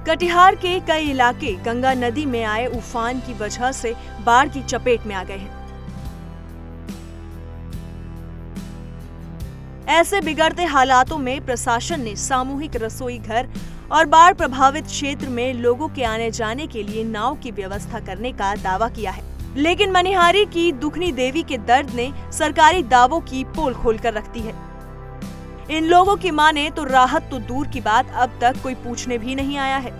कटिहार के कई इलाके गंगा नदी में आए उफान की वजह से बाढ़ की चपेट में आ गए हैं। ऐसे बिगड़ते हालातों में प्रशासन ने सामूहिक रसोई घर और बाढ़ प्रभावित क्षेत्र में लोगों के आने जाने के लिए नाव की व्यवस्था करने का दावा किया है, लेकिन मनिहारी की दुखनी देवी के दर्द ने सरकारी दावों की पोल खोलकर रख दी है। इन लोगों की माने तो राहत तो दूर की बात, अब तक कोई पूछने भी नहीं आया है।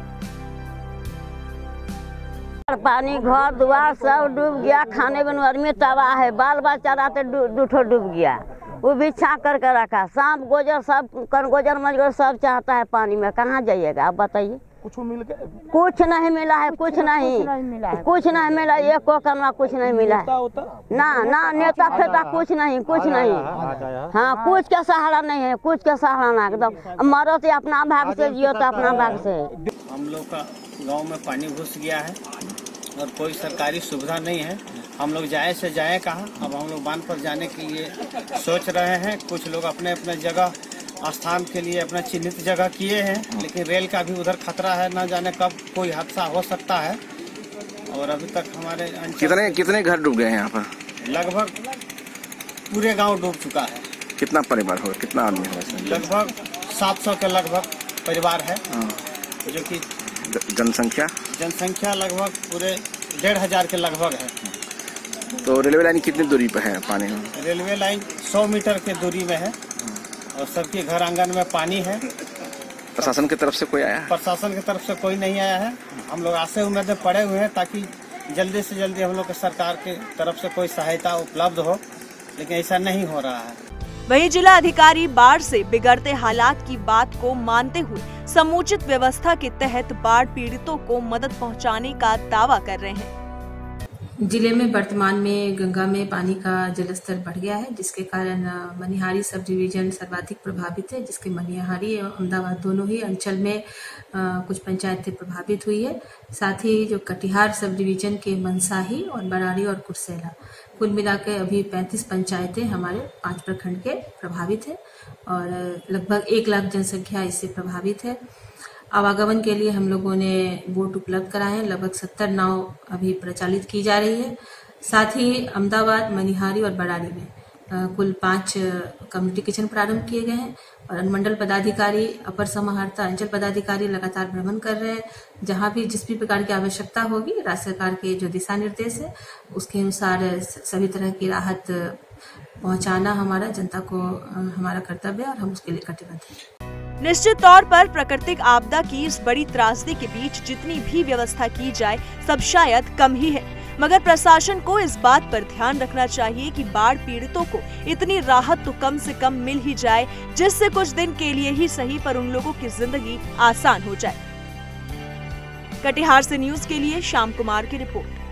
पानी घर दुआर सब डूब गया, खाने बनवाने में तबाह है, बाल बच्चा रहते दूठो डूब गया, वो भी छा करके रखा। सांप गोजर सब गोजर मजगर सब चाहता है पानी में, कहाँ जाइएगा आप बताइए। कुछ मिल गया? कुछ नहीं मिला है, कुछ नहीं मिला, एक को करना कुछ नहीं मिला है ना नेता फेता कुछ नहीं। हाँ, कुछ का सहारा नहीं है, कुछ का सहारा ना, एकदम मरो तो अपना भाग से जियो तो अपना भाग से। हम लोग का गांव में पानी घुस गया है और कोई सरकारी सुविधा नहीं है। हम लोग जाए से जाए कहाँ। अब हम लोग बांध पर जाने के लिए सोच रहे हैं। कुछ लोग अपने अपने जगह स्थान के लिए अपना चिन्हित जगह किए हैं, लेकिन रेल का भी उधर खतरा है, न जाने कब कोई हादसा हो सकता है। और अभी तक हमारे कितने घर डूब गए हैं यहाँ पर? लगभग पूरे गांव डूब चुका है। कितना परिवार होगा, कितना आदमी होगा? लगभग 700 के लगभग परिवार है, जो कि जनसंख्या लगभग पूरे 1500 के लगभग है। तो रेलवे लाइन कितनी दूरी पर है पानी में? रेलवे लाइन 100 मीटर के दूरी में है और सबके घर आंगन में पानी है। प्रशासन की तरफ से कोई आया है? प्रशासन की तरफ से कोई नहीं आया है। हम लोग आशा उम्मीद में पड़े हुए हैं ताकि जल्दी से जल्दी हम लोग के सरकार की तरफ से कोई सहायता उपलब्ध हो, लेकिन ऐसा नहीं हो रहा है। वहीं जिला अधिकारी बाढ़ से बिगड़ते हालात की बात को मानते हुए समुचित व्यवस्था के तहत बाढ़ पीड़ितों को मदद पहुंचाने का दावा कर रहे हैं। जिले में वर्तमान में गंगा में पानी का जलस्तर बढ़ गया है, जिसके कारण मनिहारी सब डिवीजन सर्वाधिक प्रभावित है, जिसके मनिहारी एवं अहमदाबाद दोनों ही अंचल में कुछ पंचायतें प्रभावित हुई है। साथ ही जो कटिहार सब डिवीजन के मनसाही और बराड़ी और कुर्सेला, कुल मिलाकर अभी 35 पंचायतें हमारे 5 प्रखंड के प्रभावित है और लगभग 1 लाख जनसंख्या इससे प्रभावित है। आवागमन के लिए हम लोगों ने बोट उपलब्ध कराए हैं, लगभग 70 नाव अभी प्रचालित की जा रही है। साथ ही अहमदाबाद, मनिहारी और बराड़ी में कुल 5 कम्युनिटी किचन प्रारंभ किए गए हैं और अनुमंडल पदाधिकारी, अपर समाहर्ता, अंचल पदाधिकारी लगातार भ्रमण कर रहे हैं। जहां भी जिस भी प्रकार की आवश्यकता होगी, राज्य सरकार के जो दिशा निर्देश है उसके अनुसार सभी तरह की राहत पहुंचाना हमारा जनता को हमारा कर्तव्य है और हम उसके लिए कटिबद्ध हैं। निश्चित तौर पर प्राकृतिक आपदा की इस बड़ी त्रासदी के बीच जितनी भी व्यवस्था की जाए सब शायद कम ही है, मगर प्रशासन को इस बात पर ध्यान रखना चाहिए कि बाढ़ पीड़ितों को इतनी राहत तो कम से कम मिल ही जाए, जिससे कुछ दिन के लिए ही सही पर उन लोगों की जिंदगी आसान हो जाए। कटिहार से न्यूज के लिए श्याम कुमार की रिपोर्ट।